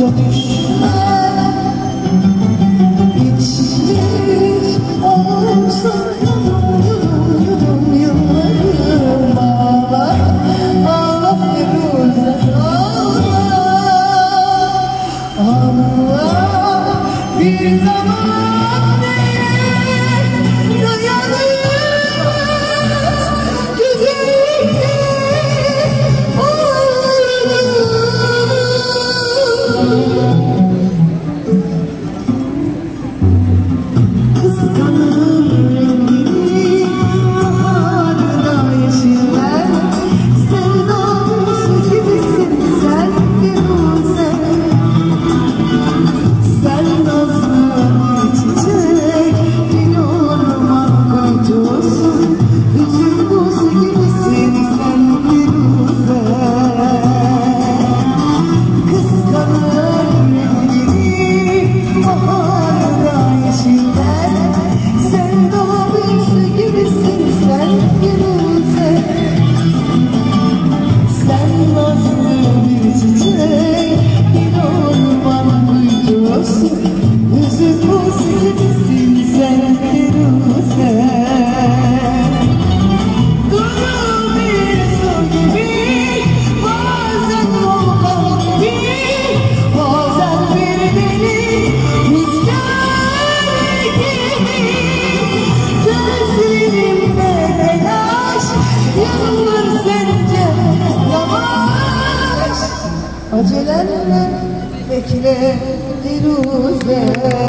Acelenle bekle Firuze.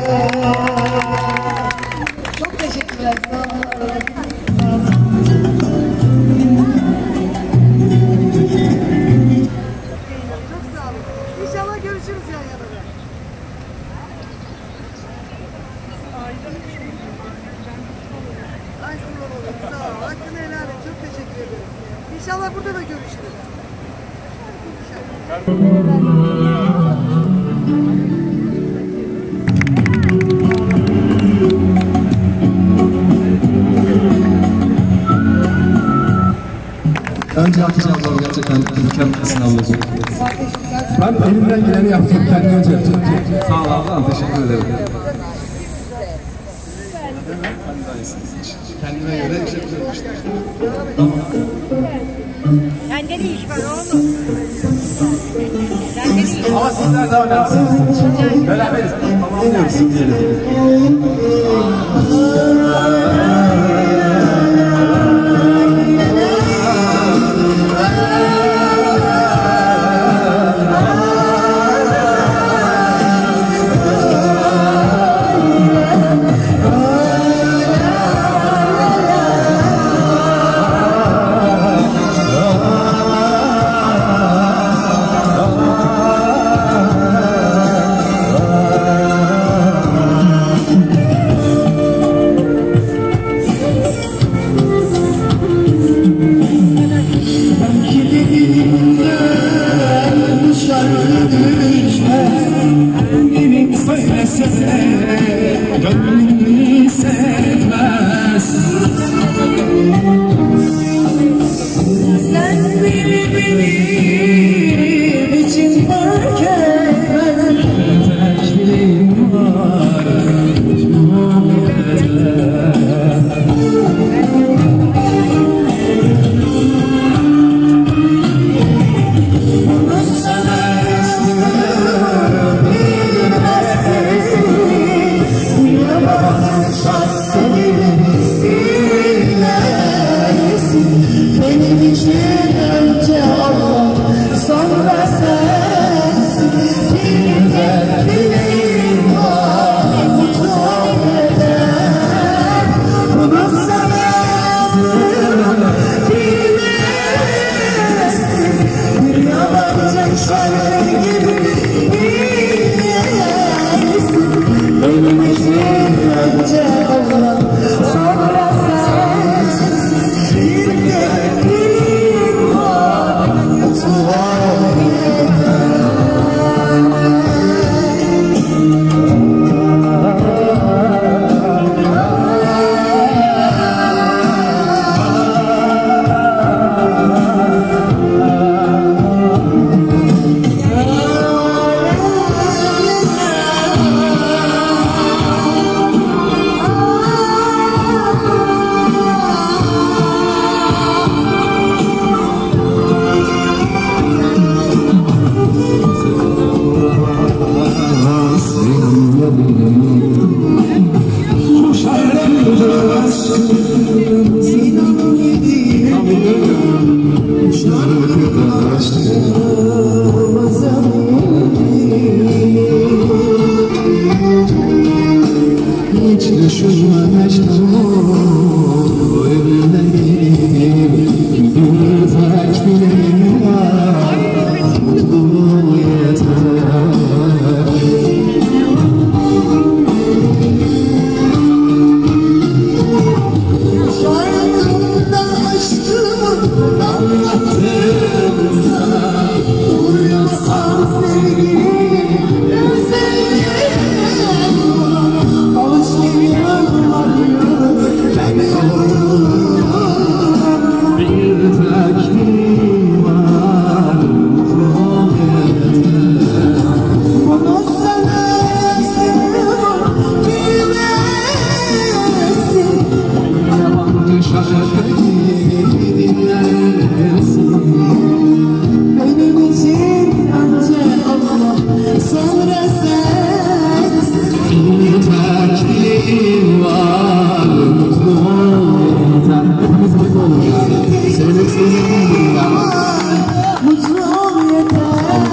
Çok teşekkürler. Sağ olun. Çok sağ olun. İnşallah görüşürüz yan yana da. Ay kurban olayım. Sağ ol. Hakkını helal et. Çok teşekkür ederim. İnşallah burada da görüşürüz. Önce Hatice ablam gerçekten mükemmel sınavladı. Ben elimden geleni yaptım, kendime önce yaptım. Sağ ol ablam, teşekkür ederim. Kendime göre iş yapıyorum. Sende de iş var oğlum. Sende de iş var. Ama sizler daha önemlisiniz. Beraberiz. Tamamlıyoruz diyelim. Gönlümü sevmez. Sen benim için fark etmez. Tekliğim var benim için önce Hiç düşünmemiştim bu evden gidip bir tek dileğim var, mutluluğu yeter. Şarkımda aşkımı anlattım sana, uyasan sevgilim, sevgilim. Alışkınım arıyor, ben yoruldum. Bir tek dilim var, mutluluğu yeter. Bunu sana istiyorum, bilmesin. Yabancı şarkıyı dinlersin. Benim için önce Allah, sonra sensin. Bir tek dilim var, mutlu ol yeter. Hepimiz mutlu olun yani. Sevmek sevmek ya. Mutlu ol yeter.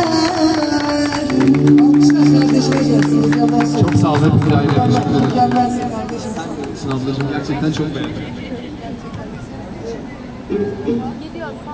Alkışlar kardeşime gelsin. Yabansın. Çok sağ olun. Hepinize ayrı teşekkür ederim. Mükemmelsin kardeşim. Ablacığım gerçekten çok beğendim.